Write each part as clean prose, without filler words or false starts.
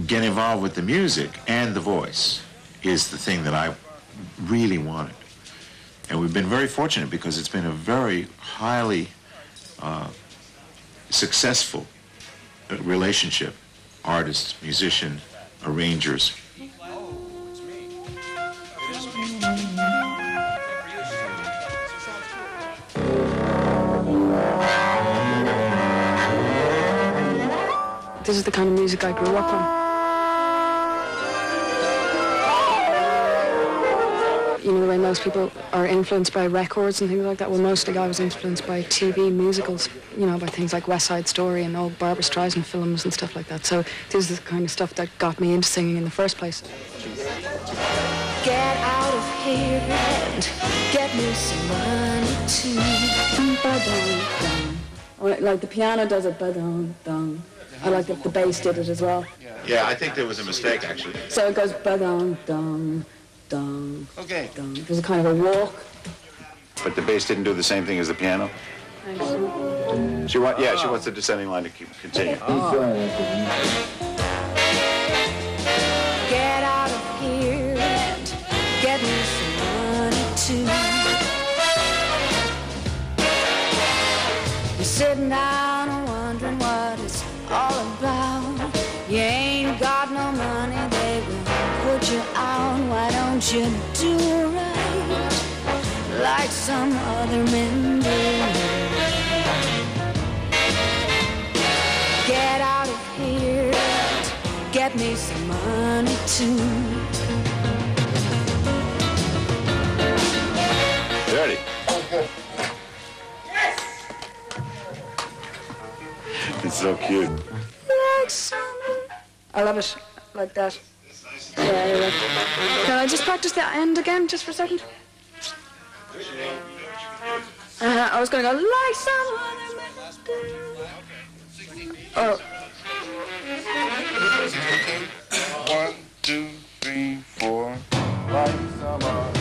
get involved with the music and the voice is the thing that I really wanted. And we've been very fortunate because it's been a very highly successful relationship. Artists, musician, arrangers. This is the kind of music I grew up on. You know, the way most people are influenced by records and things like that. Well, mostly I was influenced by TV musicals, you know, by things like West Side Story and old Barbra Streisand films and stuff like that. So this is the kind of stuff that got me into singing in the first place. Get out of here and get me some money too. Like the piano does it, ba-dum-dum. I like that the bass did it as well. Yeah, I think there was a mistake, actually. So it goes ba-dum-dum. Dum, okay. Dum. There's a kind of a walk. But the bass didn't do the same thing as the piano? She wants the descending line to continue. Get out of here and get me some money too. You're sitting down and wondering what it's all about. You ain't got no money, they will put you out. Why don't you do right like some other men do? Get out of here and get me some money too. Ready? Yes! It's so cute. Like summer. I love it, like that. Yeah. Can I just practice the end again, just for a second? I was going to go, like some other men do. Oh. 1, 2, 3, 4. Like some other.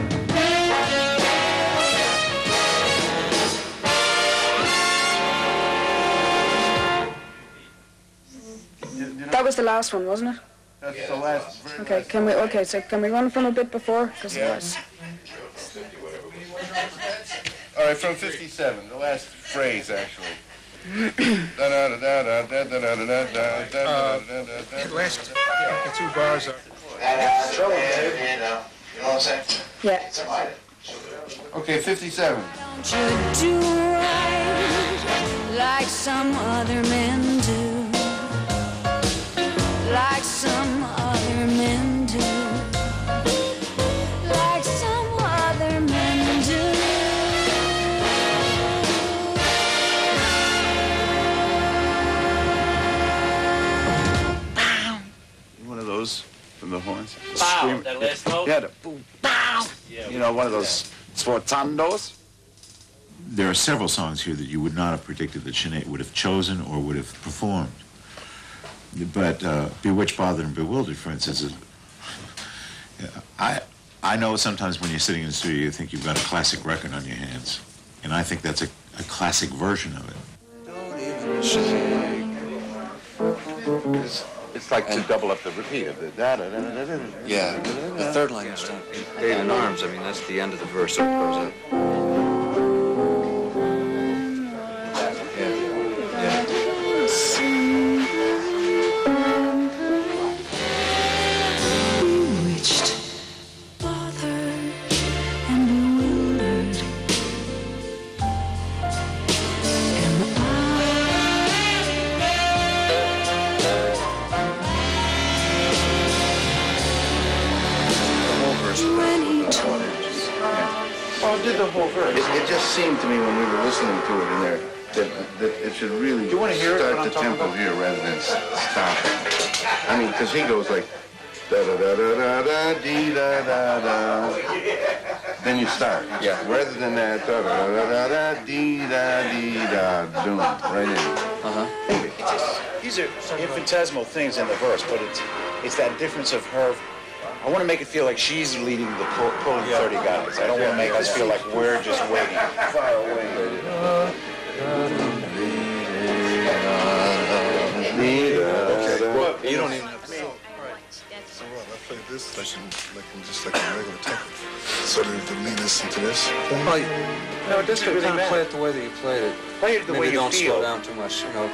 That was the last one, wasn't it? That's the last. Okay, can we run from a bit before? Yes. All right, from 57, the last phrase, actually. Last the 2 bars are. You know what I'm saying? Yeah. Okay, 57. Don't you do right like some other men do? Like some other men do. Like some other men do. One of those from the horns. Pow, that last note? Yeah, the boom, pow. Yeah, you know, one of those sforzandos. There are several songs here that you would not have predicted that Sinead would have chosen or would have performed. But Bewitched, Bothered, and Bewildered, for instance, is, I know sometimes when you're sitting in the studio you think you've got a classic record on your hands. And I think that's a classic version of it. Don't even shake. It's like to double up the repeat of the da-da-da-da-da-da. Yeah, the third line is Eight in Arms. I mean, that's the end of the verse, so it goes up. Did the whole verse. It just seemed to me when we were listening to it in there that it should really start the tempo here rather than stop it. I mean, because he goes like da da da da da da dee da da da. Then you start. Yeah. Rather than that da da da da da dee da dee da doom right in. These are infinitesimal things in the verse, but it's that difference of her. I want to make it feel like she's leading the pulling 30 guys. I don't want to make us feel like we're just waiting far away. Okay, well, you don't even have to. this, like just like a regular technique, sort of to lead us into this. Well, no, it doesn't really kind of play it the way that you played it. Play it the way you don't feel. Slow down too much, you know.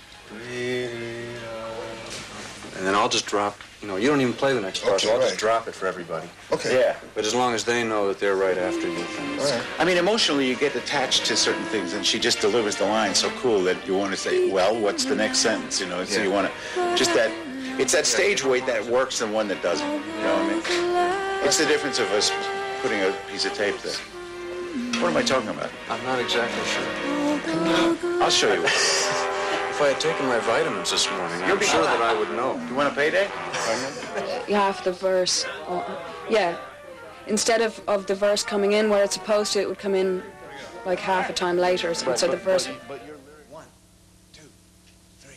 And then I'll just drop. You know, you don't even play the next part, so I'll just drop it for everybody. Okay. Yeah. But as long as they know that they're right after you. Right. I mean, emotionally, you get attached to certain things, and she just delivers the line so cool that you want to say, well, what's the next sentence, you know? So you want to, just that, it's that stage weight that works and one that doesn't, you know what I mean? It's the difference of us putting a piece of tape there. What am I talking about? I'm not exactly sure. I'll show you. If I had taken my vitamins this morning, I'm sure that I would know. You want a payday? Half the verse, yeah. Instead of the verse coming in where it's supposed to, it would come in like half a time later. So the verse. But your lyric, 1, 2, 3.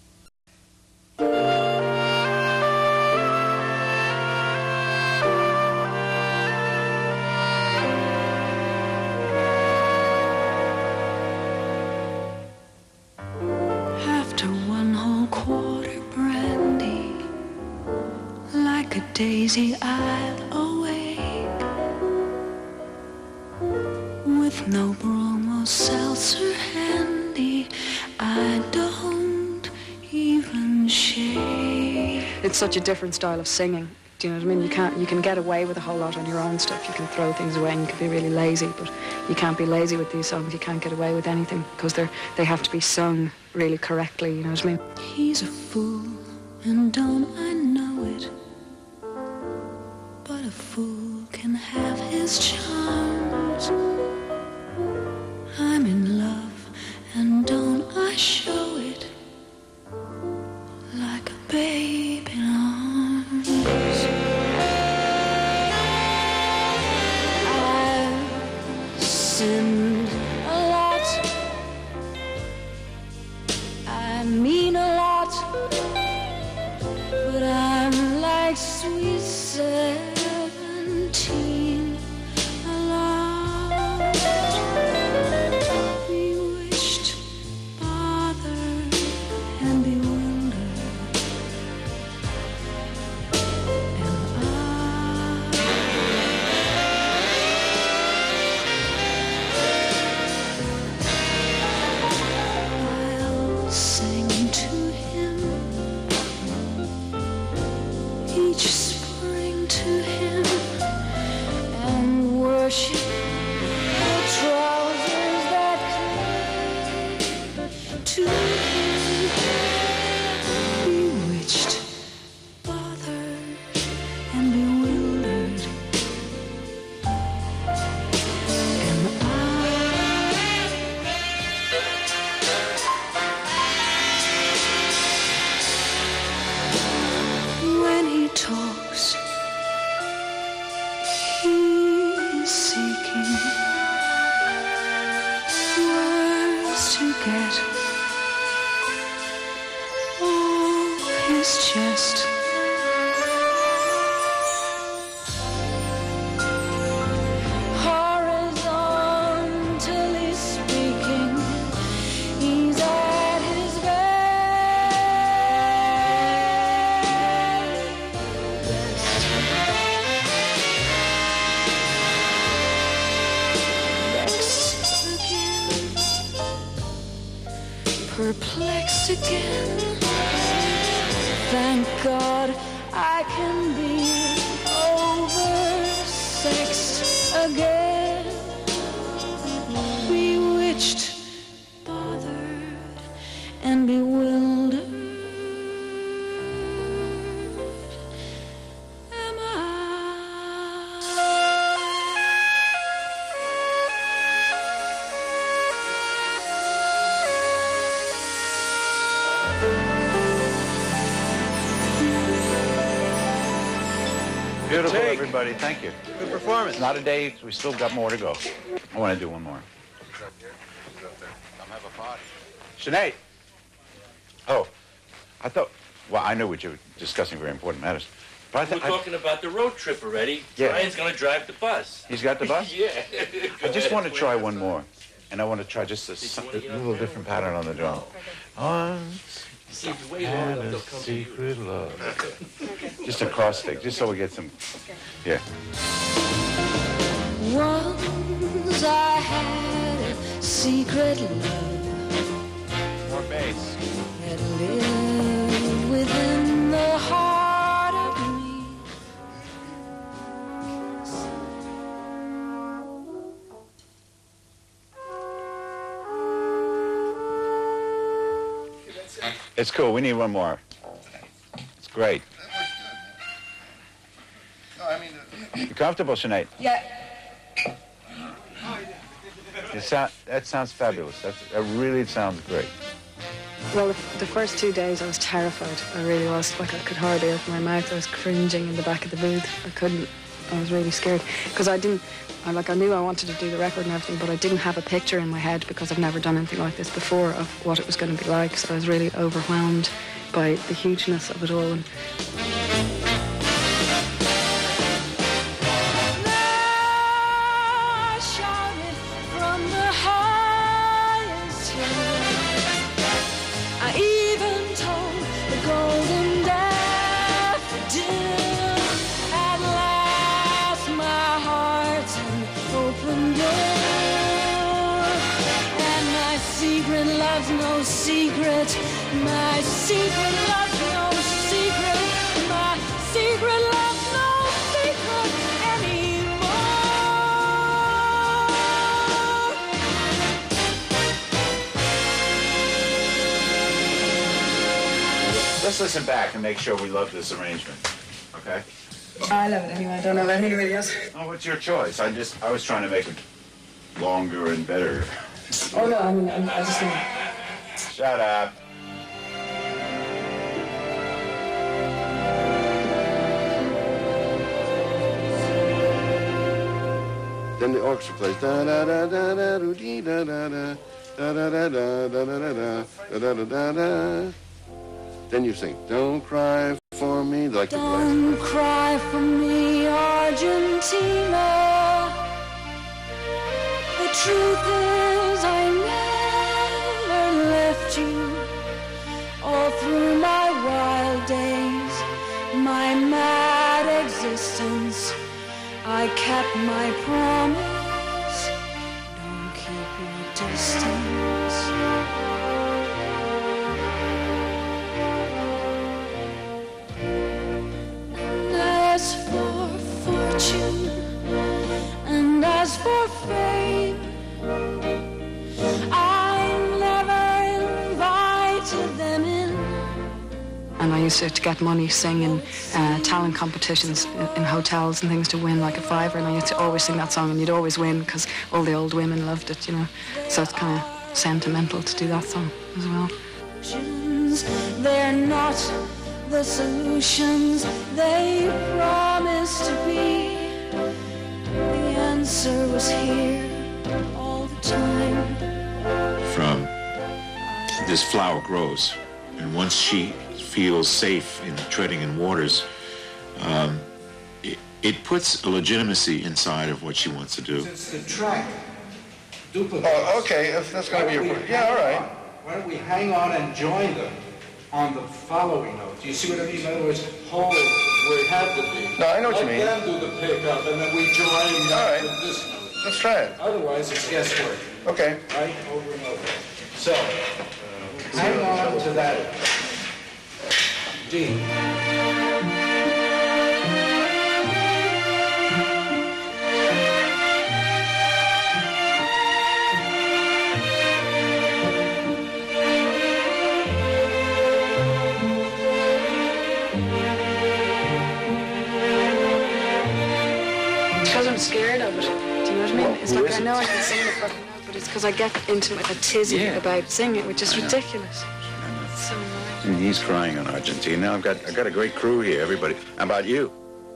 After one whole quarter brandy, like a daisy I'll awake, with no bromo seltzer handy, I don't even shake. It's such a different style of singing. Do you know what I mean? You can get away with a whole lot on your own stuff. You can throw things away and you can be really lazy, but you can't be lazy with these songs. You can't get away with anything because they have to be sung really correctly, you know what I mean? He's a fool, and don't I know it? But a fool can have his charms. I'm in love, and don't I show it? Like a babe in arms. I've sinned a lot. I mean a lot. But I'm like sweet 17, lost, bewitched, bothered, and bewildered. And I'll sing to him each spring, to him, and worship the trousers that cling to him. Bewitched, bothered, and bewildered. And when he talks, he's seeking words to get off his chest. Horizontally speaking, he's at his perplexed again. Thank God I can be oversexed again. Bewitched, bothered, and bewildered. Am I? Beautiful, everybody. Thank you. Good performance. Not a day. We still got more to go. I want to do one more. Come have a party. Sinead. Oh, I thought. Well, I know what you were discussing very important matters. But We're talking about the road trip already. Yeah. Brian's going to drive the bus. He's got the bus? Yeah. I just want to try one more. And I want to try just a little different pattern on the drum. Once had a secret love. Just a cross stick, just so we get some. Yeah. Once I had a secret love. More bass. That lived within the heart of me. It's cool. We need one more. It's great. You comfortable, Sinead? Yeah. That sounds fabulous. That really sounds great. Well, the first 2 days I was terrified. I really was. Like, I could hardly open my mouth. I was cringing in the back of the booth. I couldn't. I was really scared. Because I knew I wanted to do the record and everything, but I didn't have a picture in my head because I've never done anything like this before of what it was going to be like. So I was really overwhelmed by the hugeness of it all. And I shouted from the highest hill. I even told the golden daffodil. At last my heart's an open door. And my secret love's no secret. My secret love's no secret. My secret love's no secret anymore. Let's listen back and make sure we love this arrangement. Okay? I love it anyway. I don't know about anybody else. Oh, it's your choice. I was trying to make it longer and better. Oh, no, I mean, I just think... Shut up. Then the orchestra plays da da da da da do dee da da da da da da da da da da da da da da. Then you sing, don't cry for me, like the Don't cry for me, Argentina. The truth is I never left you. All through my wild days, my mad existence, I kept my promise. Don't keep your distance. And as for fortune, and as for fame, I never invited them in. And I used to get money singing talent competitions in hotels and things to win like a $5, and I used to always sing that song, and you'd always win because all the old women loved it, you know. So it's kind of sentimental to do that song as well. They're not the solutions they promised to be. The answer was here all the time. From this flower grows, and once she feels safe in treading in waters, it puts a legitimacy inside of what she wants to do. It's the track. Duplicate. Oh, okay, if that's going to be your... Yeah, all right. Why don't we hang on and join them on the following note? Do you see what I mean? In other words, hold where it had to be. No, I know what you mean. Let them do the pickup, and then we join All right. with this note. Let's try it. Otherwise, it's guesswork. Okay. Right? Over and over. So, hang on to that D. Because I'm scared of it. Do you know what I mean? It's like I know I can sing the fucking note, but it's because I get into a tizzy about singing, which is ridiculous. It's so annoying. He's crying on Argentina. I've got a great crew here, everybody. How about you?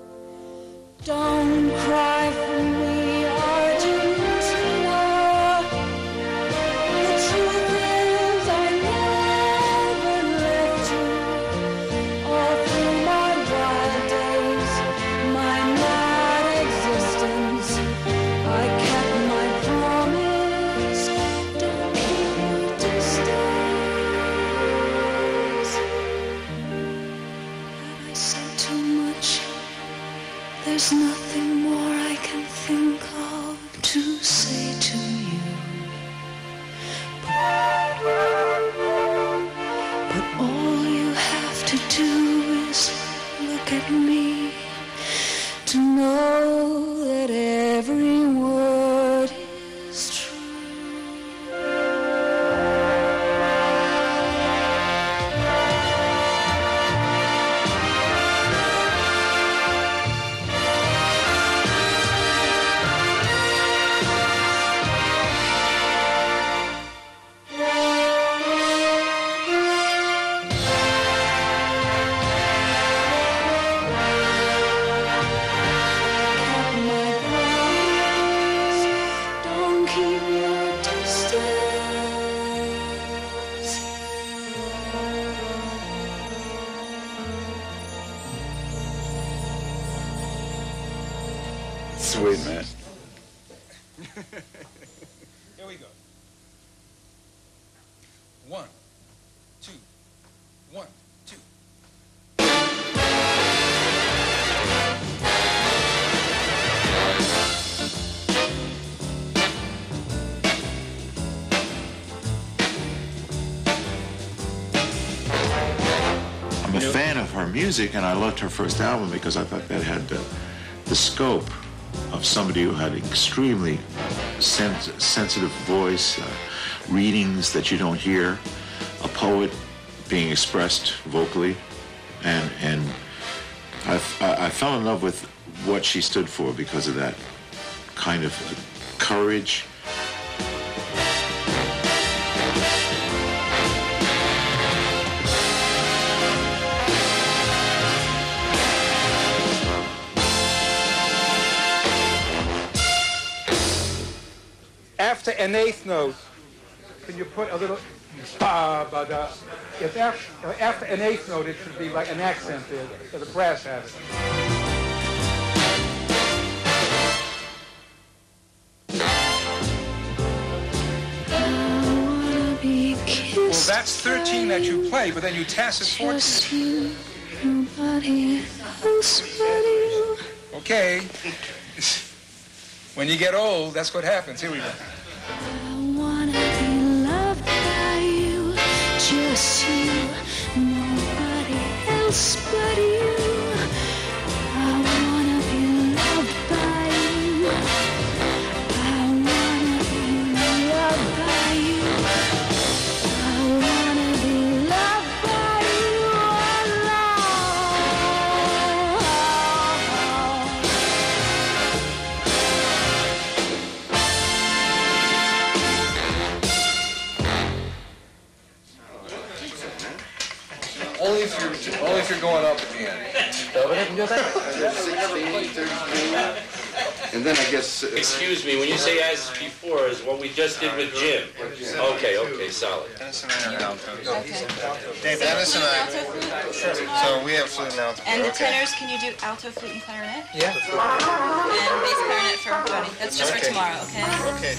Don't cry for me, Argentina. The truth is I never left you. All through my wild days, my mad existence, I kept my promise. say to you. But all you have to do is look at me to know that every word is true. Sweet, man. Here we go. 1, 2, 1, 2. I'm a fan of her music, and I loved her first album because I thought that had the scope of somebody who had extremely sensitive voice, readings that you don't hear, a poet being expressed vocally, and I fell in love with what she stood for because of that kind of courage. After an eighth note, can you put a little if after an eighth note, it should be like an accent there, so the brass has it. Well, that's 13 that you play, but then you tacit 14. Okay. When you get old, that's what happens. Here we go. I wanna be loved by you, just you, nobody else but you. I wanna be loved by you. I wanna be loved by you. I wanna be loved by you Only if you're going up at the end. 16, 32, and then I guess... Excuse me, when you say as before, is what we just did with Jim. Okay, solid. Dennis and I are alto. Dennis and I. So we have flute and alto. And the tenors, can you do alto, flute, and clarinet? Yeah. And bass clarinet for everybody. That's just for tomorrow, okay? Okay.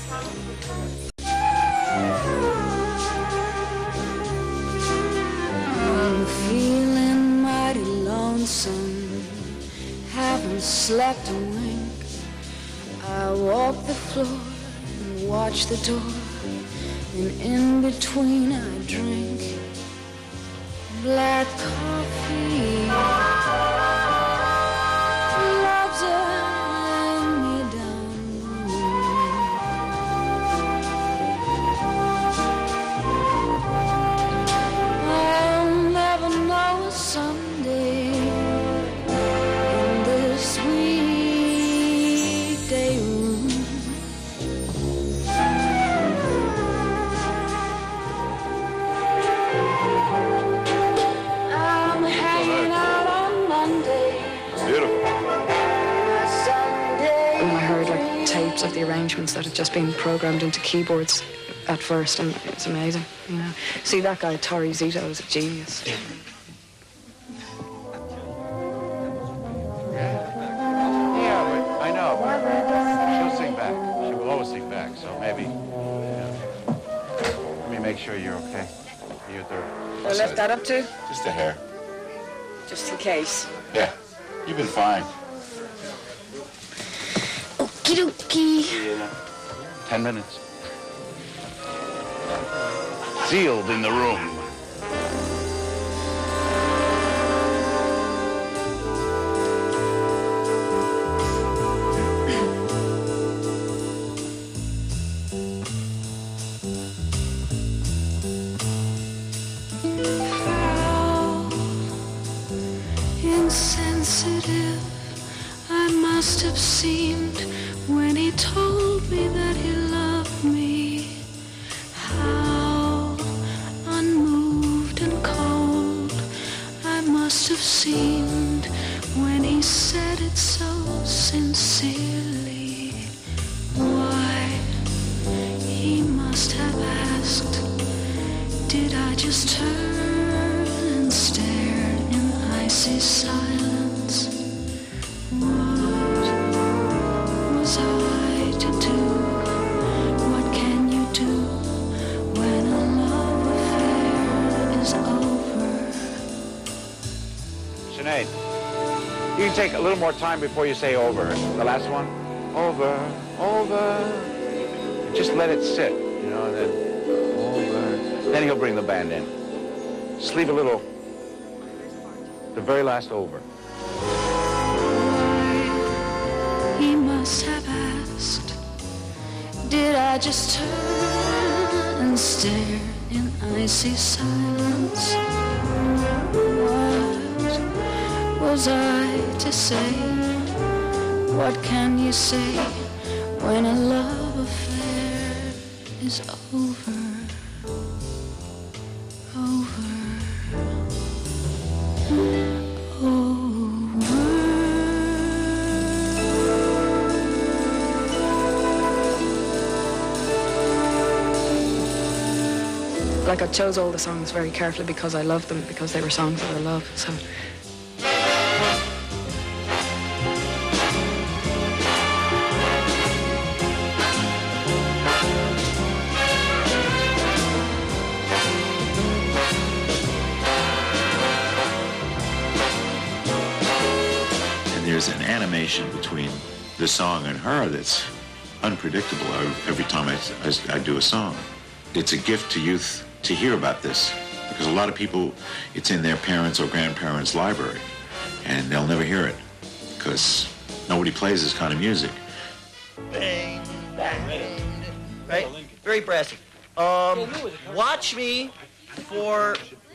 I'm feeling mighty lonesome, haven't slept a wink. I walk the floor and watch the door, and in between I drink black coffee. Love's eyeing me down. I'll never know a Sunday in this weekday room. I'm hanging out on Monday. Beautiful. And I heard like tapes of the arrangements that had just been programmed into keyboards at first, and it's amazing, you know. See, that guy Tori Zito is a genius. Yeah, but I know, but she'll sing back. She will always sing back, so maybe, let me make sure you're okay. You're there. I left that up to, Just a hair. just in case. Yeah, you've been fine. Okay. Okie dokie. 10 minutes. Sealed in the room. Insensitive I must have seemed when he told me that he loved me. How unmoved and cold I must have seemed when he said it so sincerely. Why, he must have asked, did I just turn and stare in icy silence? What was I to do? What can you do when a love affair is over? Sinead, you can take a little more time before you say over. The last one? Over, over. Just let it sit, you know, and then over. Then he'll bring the band in. Just leave a little, the very last over. He must have asked, did I just turn and stare in icy silence? What was I to say? What can you say when a love affair is over? Like I chose all the songs very carefully because I loved them, because they were songs that I love. So. And there's an animation between the song and her that's unpredictable every time I do a song. It's a gift to youth to hear about this, because a lot of people, it's in their parents' or grandparents' library, and they'll never hear it, because nobody plays this kind of music. Bang, bang, right? Very brassy. Watch me for